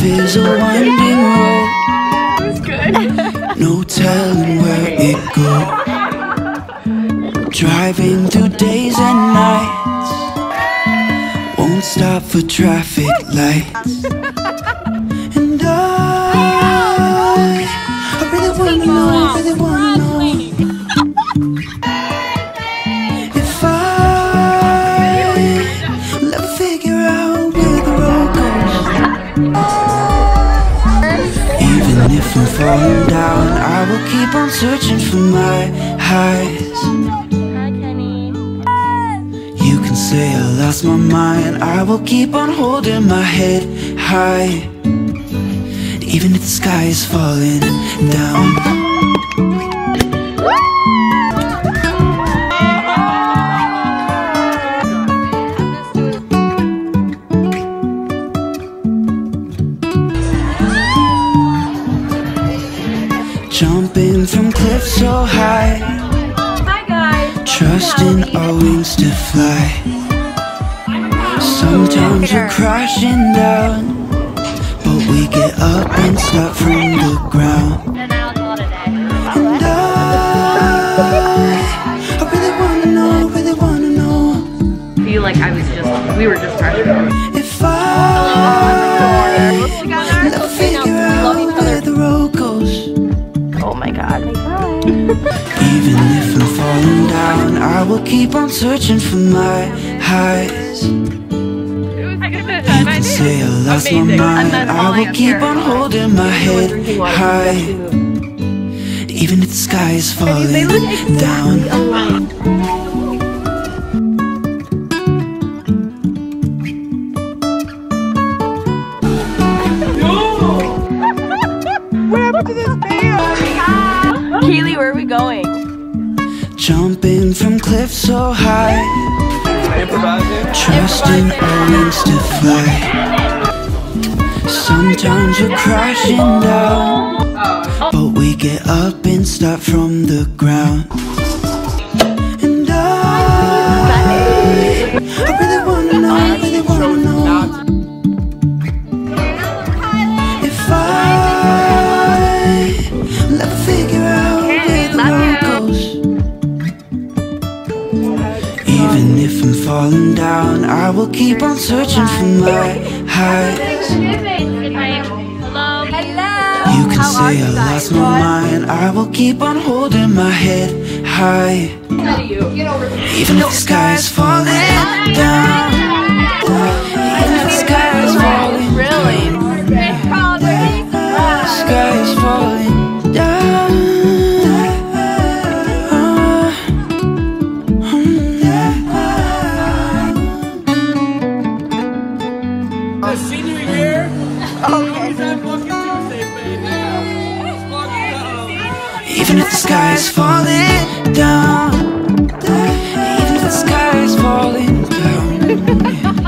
is a winding road. No telling where it goes. Driving through days and nights, won't stop for traffic lights. And I really wanna know, really wanna know if I will ever figure out where the road goes. Even if I'm falling down, I will keep on searching for my highs. You can say I lost my mind, I will keep on holding my head high. Even if the sky is falling down. Jumping from cliffs so high, trusting our wings to fly. Sometimes we're crashing down, but we get up and start from the ground. And I really wanna know, really wanna know. I feel like we were just freshmen. If I never figure out where the road goes. Oh my god. Even if I'm falling down, I will keep on searching for my highs. You can say I lost my mind, I will keep on holding my head high. Even if the sky is falling down. Keely, where are we going? Jumping from cliffs so high, trusting our wings to fly. Sometimes we're crashing down, but we get up and start from the ground. And I really wanna know, really wanna know if I will ever figure out where the road goes. Even if I'm falling down, I will keep on searching for my highs. You can say I lost my mind, I will keep on holding my head high. Even if the sky is falling down, even if the sky is falling down, the sky is falling down. Senior year. Even if the sky is falling down, even if the sky is falling down.